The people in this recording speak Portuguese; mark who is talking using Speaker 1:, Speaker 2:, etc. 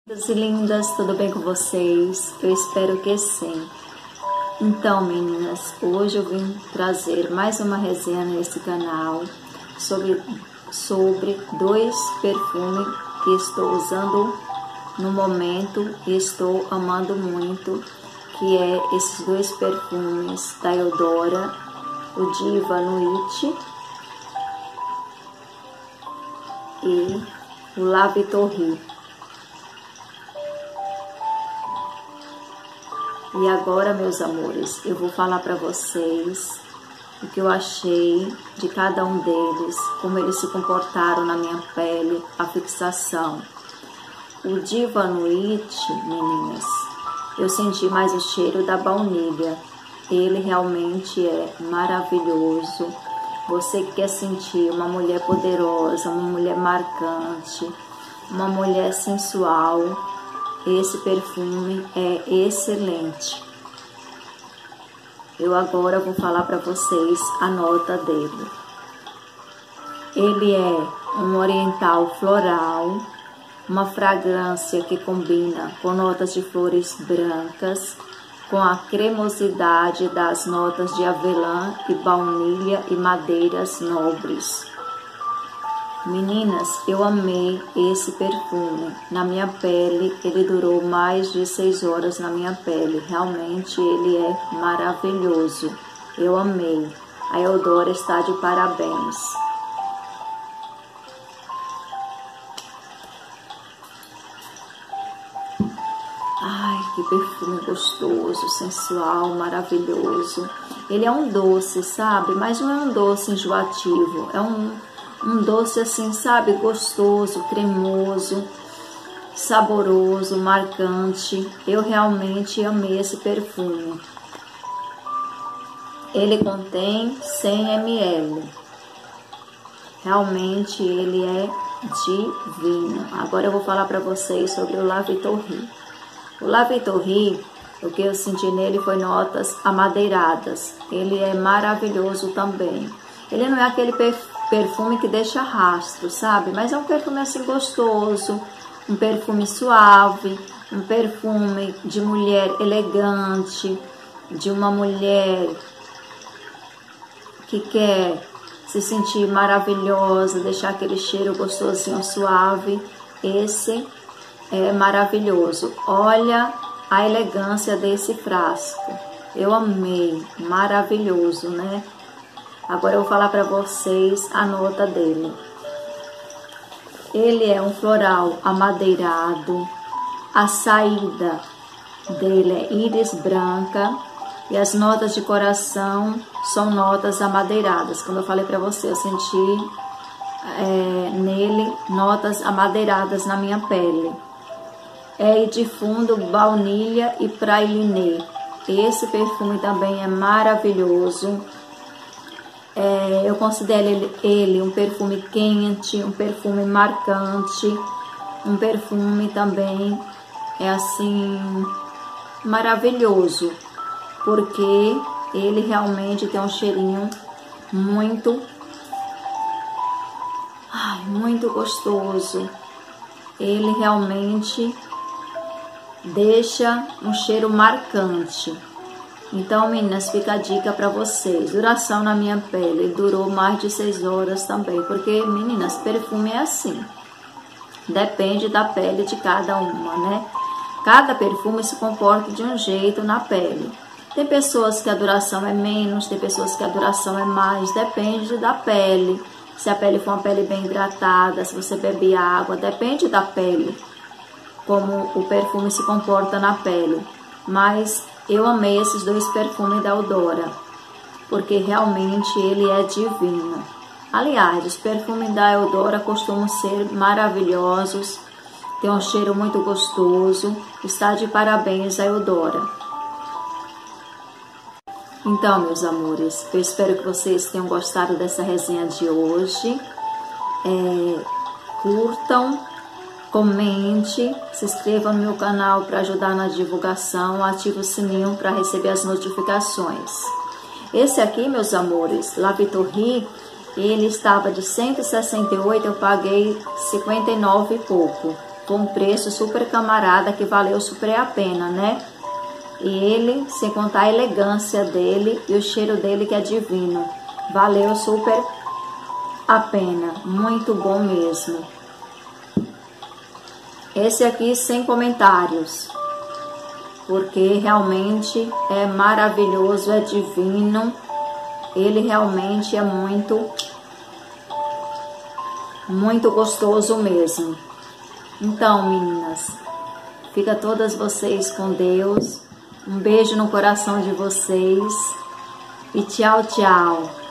Speaker 1: Lindas e lindas, tudo bem com vocês? Eu espero que sim. Então, meninas, hoje eu vim trazer mais uma resenha nesse canal sobre dois perfumes que estou usando no momento e estou amando muito, que é esses dois perfumes da Eudora, o Diva Nuit e o La Vittorie. E agora, meus amores, eu vou falar para vocês o que eu achei de cada um deles, como eles se comportaram na minha pele, a fixação. O Diva Nuit, meninas, eu senti mais o cheiro da baunilha. Ele realmente é maravilhoso. Você que quer sentir uma mulher poderosa, uma mulher marcante, uma mulher sensual, esse perfume é excelente. Eu agora vou falar para vocês a nota dele. Ele é um oriental floral, uma fragrância que combina com notas de flores brancas, com a cremosidade das notas de avelã e baunilha e madeiras nobres. Meninas, eu amei esse perfume. Na minha pele, ele durou mais de 6 horas na minha pele. Realmente ele é maravilhoso. Eu amei. A Eudora está de parabéns. Ai, que perfume gostoso, sensual, maravilhoso. Ele é um doce, sabe? Mas não é um doce enjoativo. É um doce assim, sabe? Gostoso, cremoso, saboroso, marcante. Eu realmente amei esse perfume. Ele contém 100 ml. Realmente ele é divino. Agora eu vou falar para vocês sobre o La Vittorie. O La Vittorie, o que eu senti nele foi notas amadeiradas. Ele é maravilhoso também. Ele não é aquele perfume que deixa rastro, sabe? Mas é um perfume assim gostoso, um perfume suave, um perfume de mulher elegante, de uma mulher que quer se sentir maravilhosa, deixar aquele cheiro gostosinho, suave. Esse é maravilhoso. Olha a elegância desse frasco. Eu amei, maravilhoso, né? Agora eu vou falar para vocês a nota dele. Ele é um floral amadeirado. A saída dele é íris branca. E as notas de coração são notas amadeiradas. Como eu falei para você, eu senti nele notas amadeiradas na minha pele. É de fundo baunilha e praline. Esse perfume também é maravilhoso. Eu considero ele um perfume quente, um perfume marcante, um perfume também assim maravilhoso, porque ele realmente tem um cheirinho muito gostoso. Ele realmente deixa um cheiro marcante. Então, meninas, fica a dica para vocês. Duração na minha pele, durou mais de 6 horas também. Porque, meninas, perfume é assim. Depende da pele de cada uma, né? Cada perfume se comporta de um jeito na pele. Tem pessoas que a duração é menos, tem pessoas que a duração é mais. Depende da pele. Se a pele for uma pele bem hidratada, se você bebe água, depende da pele. Como o perfume se comporta na pele. Mas eu amei esses dois perfumes da Eudora, porque realmente ele é divino. Aliás, os perfumes da Eudora costumam ser maravilhosos, tem um cheiro muito gostoso. Está de parabéns a Eudora. Então, meus amores, eu espero que vocês tenham gostado dessa resenha de hoje. Curtam, comente, se inscreva no meu canal para ajudar na divulgação, ative o sininho para receber as notificações. Esse aqui, meus amores, La Vittorie, ele estava de 168, eu paguei 59 e pouco. Foi um preço super camarada que valeu super a pena, né? E ele, sem contar a elegância dele e o cheiro dele que é divino, valeu super a pena, muito bom mesmo. Esse aqui sem comentários, porque realmente é maravilhoso, é divino, ele realmente é muito gostoso mesmo. Então, meninas, fica todas vocês com Deus. Um beijo no coração de vocês e tchau, tchau.